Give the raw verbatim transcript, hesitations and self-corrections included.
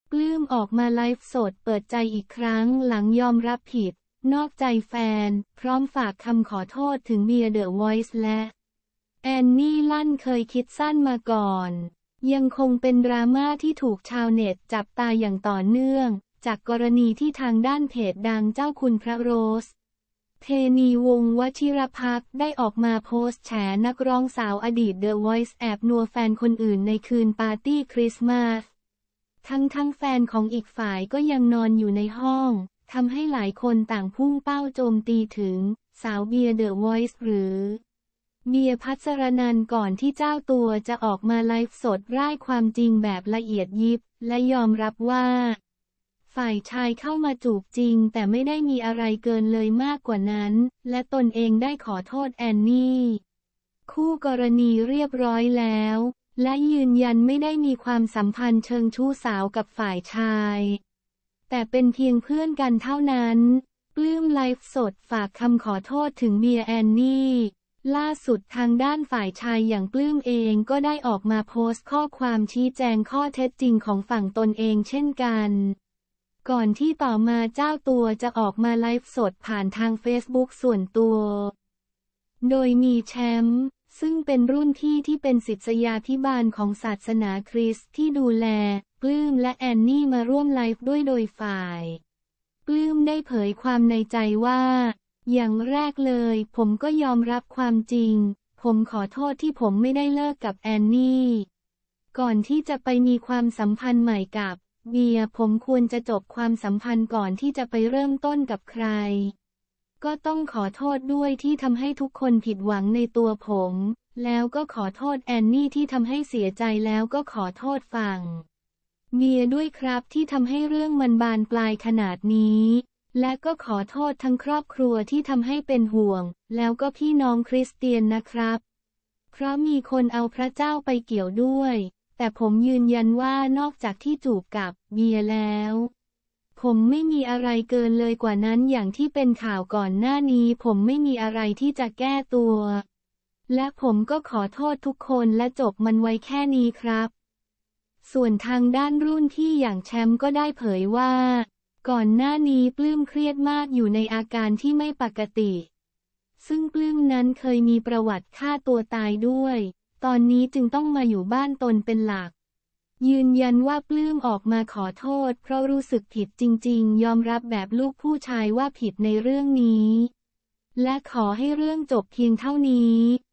ปลื้มออกมาไลฟ์สดเปิดใจอีกครั้งหลังยอมรับผิดนอกใจแฟนพร้อมฝากคำขอโทษถึงเมียเดอะวอยซ์และแอนนี่ลั่นเคยคิดสั้นมาก่อนยังคงเป็นดราม่าที่ถูกชาวเน็ตจับตาอย่างต่อเนื่องจากกรณีที่ทางด้านเพจดังเจ้าคุณพระโรสเทนีวงศ์วชิรภักดิ์ได้ออกมาโพสต์แฉนักร้องสาวอดีต The Voice แอบนัวแฟนคนอื่นในคืนปาร์ตี้คริสต์มาสทั้งทั้งแฟนของอีกฝ่ายก็ยังนอนอยู่ในห้องทำให้หลายคนต่างพุ่งเป้าโจมตีถึงสาวเบียร์ The Voice หรือเบียร์พัสรนันท์ก่อนที่เจ้าตัวจะออกมาไลฟ์สดร่ายความจริงแบบละเอียดยิบและยอมรับว่าฝ่ายชายเข้ามาจูบจริงแต่ไม่ได้มีอะไรเกินเลยมากกว่านั้นและตนเองได้ขอโทษแอนนี่คู่กรณีเรียบร้อยแล้วและยืนยันไม่ได้มีความสัมพันธ์เชิงชู้สาวกับฝ่ายชายแต่เป็นเพียงเพื่อนกันเท่านั้นปลื้มไลฟ์สดฝากคำขอโทษถึงเมียแอนนี่ล่าสุดทางด้านฝ่ายชายอย่างปลื้มเองก็ได้ออกมาโพสต์ข้อความชี้แจงข้อเท็จจริงของฝั่งตนเองเช่นกันก่อนที่ต่อมาเจ้าตัวจะออกมาไลฟ์สดผ่านทางเฟซบุ๊กส่วนตัวโดยมีแชมป์ซึ่งเป็นรุ่นพี่ที่เป็นศิษยาภิบาลของศาสนาคริสต์ที่ดูแลปลื้มและแอนนี่มาร่วมไลฟ์ด้วยโดยฝ่ายปลื้มได้เผยความในใจว่าอย่างแรกเลยผมก็ยอมรับความจริงผมขอโทษที่ผมไม่ได้เลิกกับแอนนี่ก่อนที่จะไปมีความสัมพันธ์ใหม่กับเบียร์ผมควรจะจบความสัมพันธ์ก่อนที่จะไปเริ่มต้นกับใครก็ต้องขอโทษด้วยที่ทำให้ทุกคนผิดหวังในตัวผมแล้วก็ขอโทษแอนนี่ที่ทำให้เสียใจแล้วก็ขอโทษฝั่งเมียด้วยครับที่ทำให้เรื่องมันบานปลายขนาดนี้และก็ขอโทษทั้งครอบครัวที่ทำให้เป็นห่วงแล้วก็พี่น้องคริสเตียนนะครับเพราะมีคนเอาพระเจ้าไปเกี่ยวด้วยแต่ผมยืนยันว่านอกจากที่จูบกับเบียร์แล้วผมไม่มีอะไรเกินเลยกว่านั้นอย่างที่เป็นข่าวก่อนหน้านี้ผมไม่มีอะไรที่จะแก้ตัวและผมก็ขอโทษทุกคนและจบมันไว้แค่นี้ครับส่วนทางด้านรุ่นพี่อย่างแชมป์ก็ได้เผยว่าก่อนหน้านี้ปลื้มเครียดมากอยู่ในอาการที่ไม่ปกติซึ่งปลื้มนั้นเคยมีประวัติฆ่าตัวตายด้วยตอนนี้จึงต้องมาอยู่บ้านตนเป็นหลักยืนยันว่าปลื้มออกมาขอโทษเพราะรู้สึกผิดจริงๆยอมรับแบบลูกผู้ชายว่าผิดในเรื่องนี้และขอให้เรื่องจบเพียงเท่านี้